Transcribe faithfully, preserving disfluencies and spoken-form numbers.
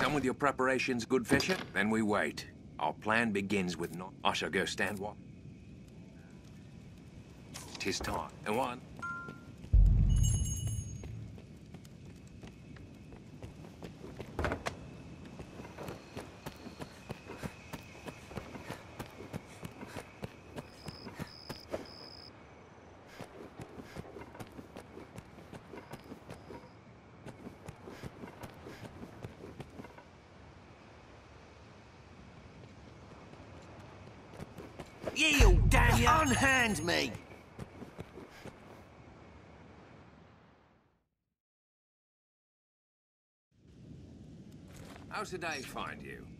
Done with your preparations, good fisher? Then we wait. Our plan begins with not. I shall go stand watch. Tis time. And one. Yield, damn you! Unhand me! How's the day find you?